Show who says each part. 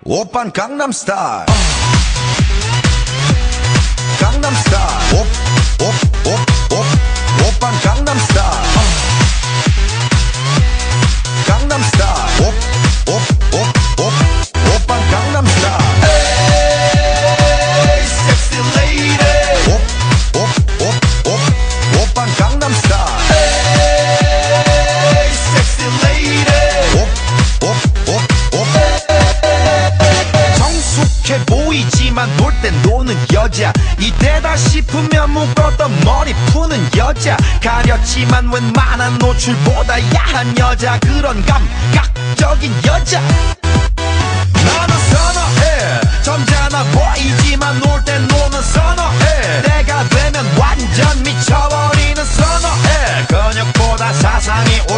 Speaker 1: 오빤 강남스타일 강남스타일 오빤 강남스타일 강남스타일 오빤 강남스타일 에이 섹시 레이디 오빤 강남스타일 에이 섹시 레이디 성숙해 보이지만 놀 땐 노는 여자 이때다 싶으면 묶었던 머리 푸는 여자 가렸지만 웬만한 노출보다 야한 여자 그런 감각적인 여자 나는 선호해 점잖아 보이지만 놀 땐 노는 선호해 내가 되면 완전 미쳐버리는 선호해 근육보다 사상이